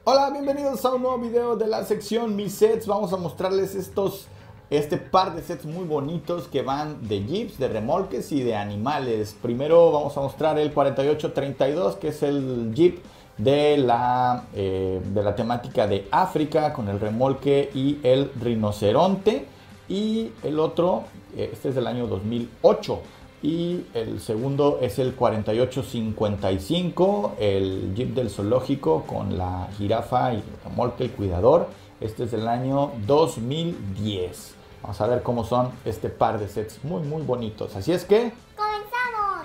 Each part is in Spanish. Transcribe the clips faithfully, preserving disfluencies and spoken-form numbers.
Hola, bienvenidos a un nuevo video de la sección Mis Sets. Vamos a mostrarles estos, este par de sets muy bonitos que van de jeeps, de remolques y de animales. Primero vamos a mostrar el cuarenta y ocho treinta y dos, que es el jeep de la, eh, de la temática de África, con el remolque y el rinoceronte. Y el otro, este es del año dos mil ocho. Y el segundo es el cuarenta y ocho cincuenta y cinco, el jeep del zoológico con la jirafa y el remolque, el cuidador. Este es del año dos mil diez. Vamos a ver cómo son este par de sets muy muy bonitos. Así es que ¡comenzamos!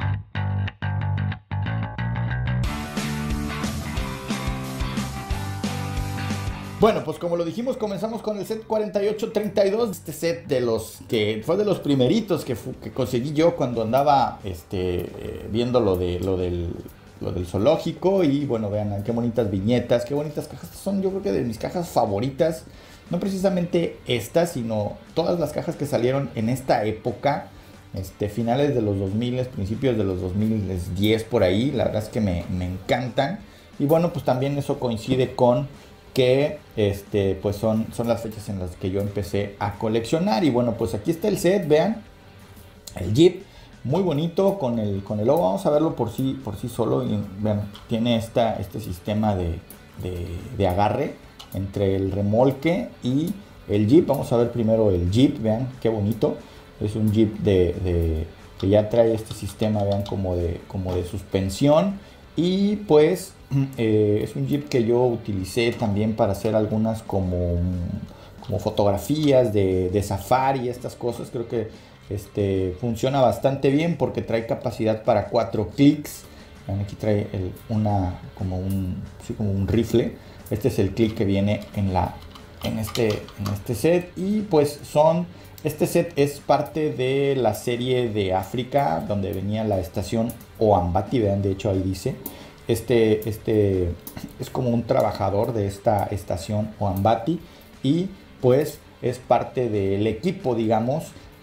Bueno, pues como lo dijimos, comenzamos con el set cuarenta y ocho treinta y dos. Este set de los que fue de los primeritos que, que conseguí yo cuando andaba este, eh, viendo lo, de, lo, del, lo del zoológico. Y bueno, vean qué bonitas viñetas, qué bonitas cajas. Son, yo creo que de mis cajas favoritas. No precisamente estas, sino todas las cajas que salieron en esta época. Este, finales de los dos mil, principios de los dos mil diez por ahí. La verdad es que me, me encantan. Y bueno, pues también eso coincide con que este, pues son, son las fechas en las que yo empecé a coleccionar. Y bueno, pues aquí está el set, vean, el jeep, muy bonito con el, con el logo. Vamos a verlo por sí, por sí solo. Y vean, tiene esta, este sistema de, de, de agarre entre el remolque y el jeep. Vamos a ver primero el jeep, vean qué bonito. Es un jeep de, de, que ya trae este sistema, vean, como de, como de suspensión. Y pues eh, es un jeep que yo utilicé también para hacer algunas como, como fotografías de, de safari, estas cosas. Creo que este, funciona bastante bien porque trae capacidad para cuatro clics. Aquí trae el, una, como, un, sí, como un rifle. Este es el clic que viene en, la, en, este, en este set. Y pues son... Este set es parte de la serie de África, donde venía la estación Oambati, vean, de hecho ahí dice. Este, este es como un trabajador de esta estación Oambati y pues es parte del equipo, digamos,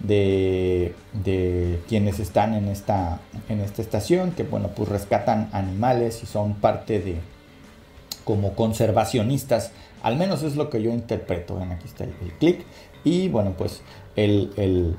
de, de quienes están en esta, en esta estación, que bueno, pues rescatan animales y son parte de como conservacionistas. Al menos es lo que yo interpreto. Ven, aquí está el, el clic. Y bueno, pues el, el,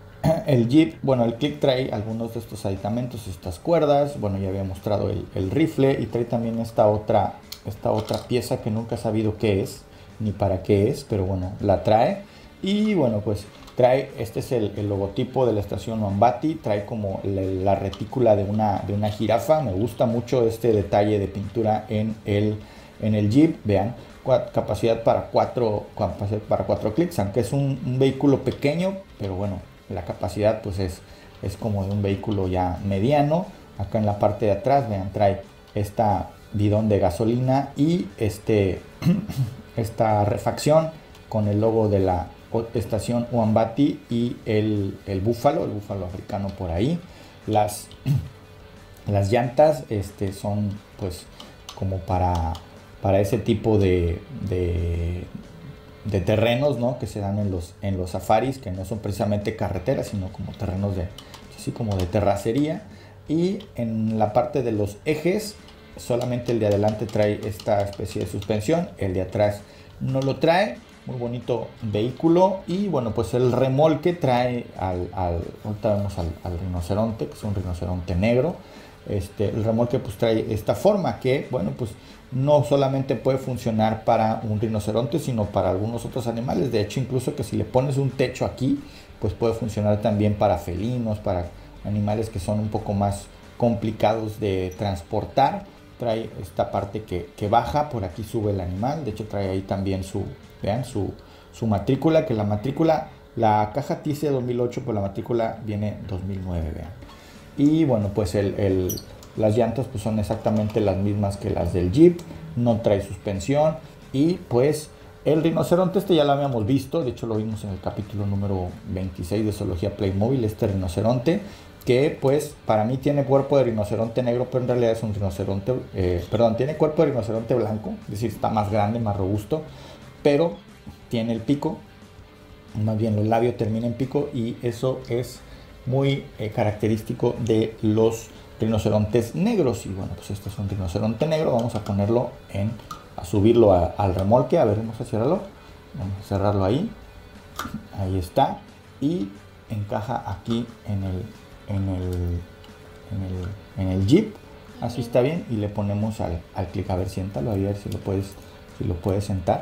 el jeep, bueno, el clic trae algunos de estos aditamentos, estas cuerdas. Bueno, ya había mostrado el, el rifle y trae también esta otra, esta otra pieza que nunca he sabido qué es, ni para qué es, pero bueno, la trae. Y bueno, pues trae, este es el, el logotipo de la estación Oambati. Trae como la, la retícula de una, de una jirafa. Me gusta mucho este detalle de pintura en el, en el jeep, vean. Capacidad para cuatro, capacidad para cuatro clics, aunque es un, un vehículo pequeño, pero bueno, la capacidad pues es, es como de un vehículo ya mediano. Acá en la parte de atrás, vean, trae esta bidón de gasolina y este, esta refacción con el logo de la estación Oambati y el, el búfalo, el búfalo africano por ahí. Las, las llantas este, son pues como para... para ese tipo de, de, de terrenos, ¿no?, que se dan en los, en los safaris, que no son precisamente carreteras, sino como terrenos de, así como de terracería. Y en la parte de los ejes, solamente el de adelante trae esta especie de suspensión, el de atrás no lo trae. Muy bonito vehículo. Y bueno, pues el remolque trae al, al ahorita vemos al, al rinoceronte, que es un rinoceronte negro. Este, el remolque pues trae esta forma que, bueno, pues no solamente puede funcionar para un rinoceronte, sino para algunos otros animales. De hecho, incluso que si le pones un techo aquí, pues puede funcionar también para felinos, para animales que son un poco más complicados de transportar. Trae esta parte que, que baja, por aquí sube el animal. De hecho, trae ahí también su, vean, su, su matrícula, que la matrícula, la caja dice dos mil ocho, pero la matrícula viene dos mil nueve, vean. Y bueno, pues el, el, las llantas pues son exactamente las mismas que las del jeep, no trae suspensión. Y pues el rinoceronte este ya lo habíamos visto, de hecho lo vimos en el capítulo número veintiséis de Zoología Playmobil, este rinoceronte, que pues para mí tiene cuerpo de rinoceronte negro, pero en realidad es un rinoceronte, eh, perdón, tiene cuerpo de rinoceronte blanco, es decir, está más grande, más robusto, pero tiene el pico, más bien los labios terminan en pico, y eso es muy eh, característico de los rinocerontes negros. Y bueno, pues este es un rinoceronte negro. Vamos a ponerlo en a subirlo a, al remolque. A ver, vamos a cerrarlo. Vamos a cerrarlo ahí. Ahí está. Y encaja aquí en el, en el, en el, en el Jeep. Así está bien. Y le ponemos al, al clic. A ver, siéntalo. A ver si lo puedes, si lo puedes sentar.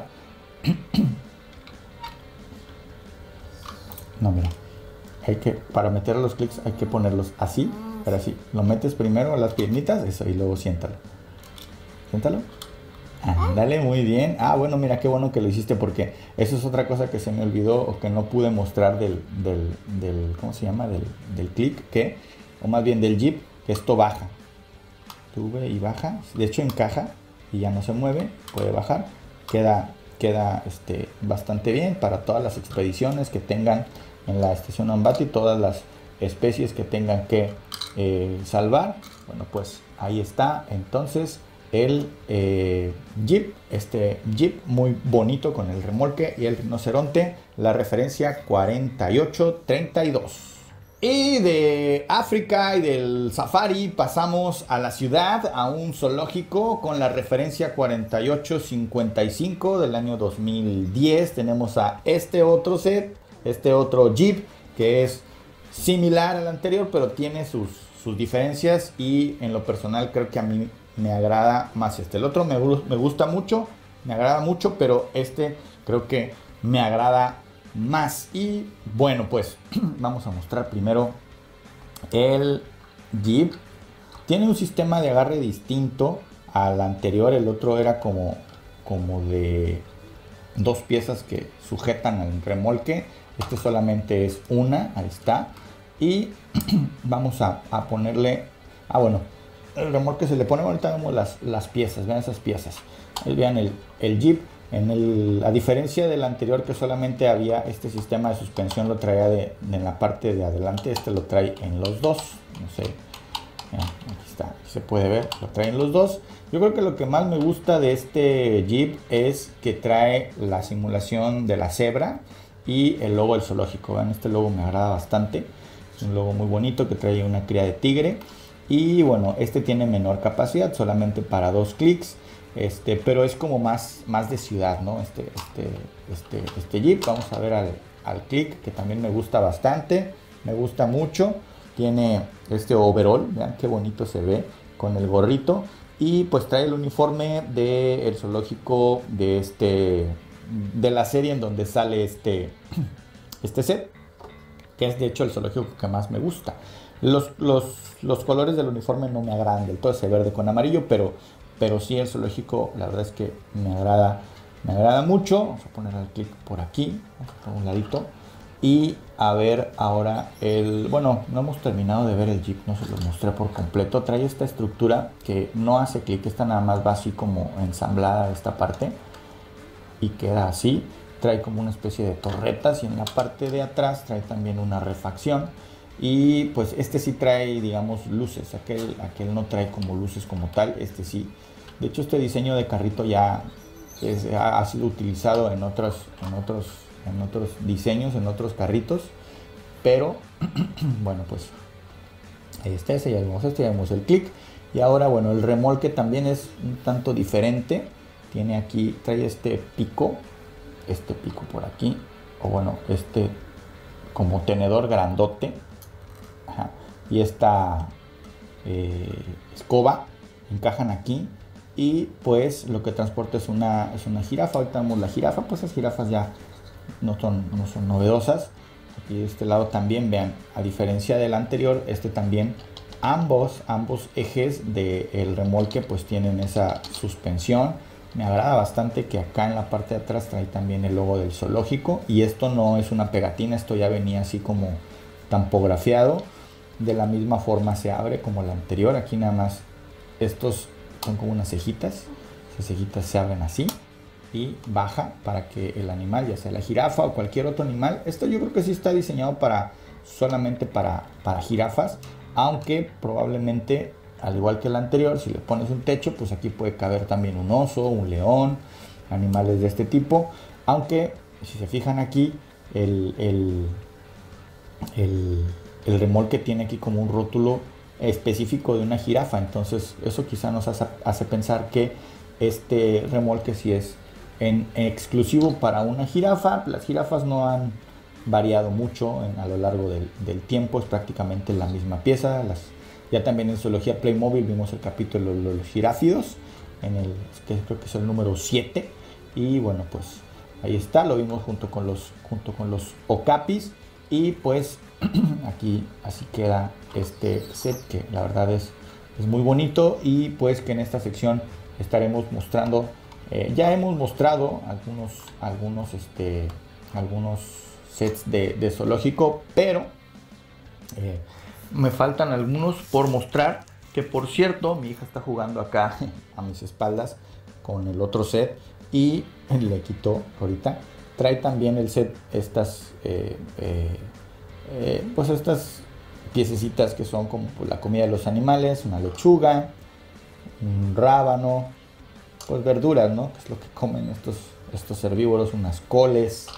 No, mira. Hay que, para meter los clics hay que ponerlos así. Pero así. Lo metes primero a las piernitas. Eso. Y luego siéntalo. Siéntalo. Ándale, muy bien. Ah, bueno, mira, qué bueno que lo hiciste, porque eso es otra cosa que se me olvidó o que no pude mostrar del, del, del ¿cómo se llama? Del, del click, que, o más bien del Jeep, que esto baja. Sube y baja. De hecho encaja y ya no se mueve, puede bajar. Queda, queda este, bastante bien para todas las expediciones que tengan en la estación Ambati, todas las especies que tengan que eh, salvar. Bueno, pues ahí está. Entonces el eh, Jeep, este Jeep muy bonito con el remolque y el rinoceronte, la referencia cuarenta y ocho treinta y dos. Y de África y del safari pasamos a la ciudad, a un zoológico con la referencia cuarenta y ocho cincuenta y cinco del año dos mil diez. Tenemos a este otro set, este otro Jeep, que es similar al anterior, pero tiene sus, sus diferencias, y en lo personal creo que a mí me agrada más este. El otro me, me gusta mucho, me agrada mucho, pero este creo que me agrada más. Y bueno, pues vamos a mostrar primero el Jeep. Tiene un sistema de agarre distinto al anterior. El otro era como, como de dos piezas que sujetan al remolque. Este solamente es una, ahí está. Y vamos a, a ponerle, ah bueno, el remolque se le pone, ahorita vemos las, las piezas, vean esas piezas. Ahí vean el, el Jeep, en el, a diferencia del anterior que solamente había este sistema de suspensión, lo traía de, de en la parte de adelante, este lo trae en los dos, no sé, vean, aquí está, aquí se puede ver, lo trae en los dos. Yo creo que lo que más me gusta de este Jeep es que trae la simulación de la cebra y el logo del zoológico. Vean, este logo me agrada bastante, es un logo muy bonito que trae una cría de tigre. Y bueno, este tiene menor capacidad, solamente para dos clics, este, pero es como más, más de ciudad, ¿no? Este, este, este, este Jeep. Vamos a ver al, al click, que también me gusta bastante, me gusta mucho. Tiene este overall, vean qué bonito se ve con el gorrito. Y pues trae el uniforme del zoológico de, este, de la serie en donde sale este, este set, que es de hecho el zoológico que más me gusta. Los, los, los colores del uniforme no me agradan del todo, ese verde con amarillo, pero, pero sí el zoológico, la verdad es que me agrada, me agrada mucho. Vamos a poner el clic por aquí, por un ladito, y a ver ahora el, bueno, no hemos terminado de ver el Jeep, no se lo mostré por completo. Trae esta estructura que no hace clic, esta nada más va así como ensamblada esta parte y queda así. Trae como una especie de torretas, y en la parte de atrás trae también una refacción. Y pues este sí trae, digamos, luces. Aquel, aquel no trae como luces como tal, este sí. De hecho, este diseño de carrito ya es, ha, ha sido utilizado en otros, en, otros, en otros diseños, en otros carritos. Pero, bueno, pues ahí está ese, ya vimos este, ya vimos el click. Y ahora, bueno, el remolque también es un tanto diferente. Tiene aquí, trae este pico, este pico por aquí, o bueno, este como tenedor grandote. Ajá. Y esta eh, escoba encajan aquí, y pues lo que transporta es una, es una jirafa. Ahorita vemos la jirafa, pues las jirafas ya no son, no son novedosas. Aquí de este lado también, vean, a diferencia del anterior, este también, ambos, ambos ejes del remolque pues tienen esa suspensión. Me agrada bastante que acá en la parte de atrás trae también el logo del zoológico, y esto no es una pegatina, esto ya venía así como tampografiado. De la misma forma se abre como la anterior. Aquí nada más estos son como unas cejitas, esas cejitas se abren así y baja para que el animal, ya sea la jirafa o cualquier otro animal, esto yo creo que sí está diseñado para solamente para, para jirafas, aunque probablemente al igual que el anterior, si le pones un techo, pues aquí puede caber también un oso, un león, animales de este tipo. Aunque si se fijan aquí, el, el, el, el remolque tiene aquí como un rótulo específico de una jirafa. Entonces eso quizá nos hace, hace pensar que este remolque sí es en, en exclusivo para una jirafa. Las jirafas no han variado mucho en, a lo largo del, del tiempo, es prácticamente la misma pieza. Las, ya también en Zoología Playmobil vimos el capítulo de los giráfidos, en el, que creo que es el número siete, y bueno, pues ahí está, lo vimos junto con los, junto con los okapis, y pues aquí así queda este set, que la verdad es, es muy bonito, y pues que en esta sección estaremos mostrando, eh, ya hemos mostrado algunos, algunos, este, algunos sets de, de zoológico, pero eh, me faltan algunos por mostrar, que por cierto, mi hija está jugando acá a mis espaldas con el otro set y le quitó ahorita. Trae también el set estas, eh, eh, eh, pues estas piececitas que son como pues, la comida de los animales, una lechuga, un rábano, pues verduras, ¿no? Que es lo que comen estos, estos herbívoros, unas coles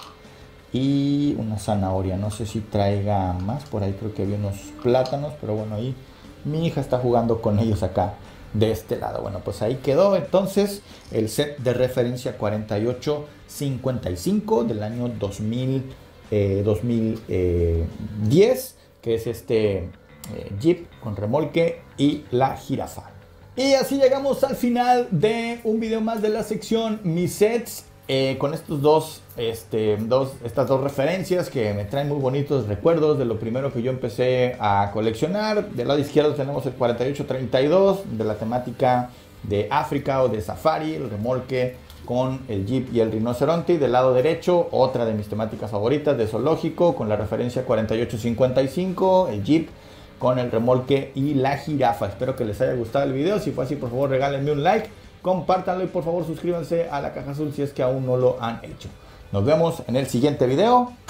y una zanahoria. No sé si traiga más, por ahí creo que había unos plátanos, pero bueno, ahí mi hija está jugando con ellos acá de este lado. Bueno, pues ahí quedó entonces el set de referencia cuarenta y ocho cincuenta y cinco del año dos mil, eh, dos mil diez, que es este eh, Jeep con remolque y la jirafa. Y así llegamos al final de un video más de la sección Mis Sets. Eh, con estos dos, este, dos, estas dos referencias que me traen muy bonitos recuerdos de lo primero que yo empecé a coleccionar. Del lado izquierdo tenemos el cuarenta y ocho treinta y dos de la temática de África o de Safari, el remolque con el Jeep y el rinoceronte. Y del lado derecho, otra de mis temáticas favoritas de zoológico con la referencia cuarenta y ocho cincuenta y cinco, el Jeep con el remolque y la jirafa. Espero que les haya gustado el video. Si fue así, por favor regálenme un like, compártanlo y por favor suscríbanse a la Caja Azul si es que aún no lo han hecho. Nos vemos en el siguiente video.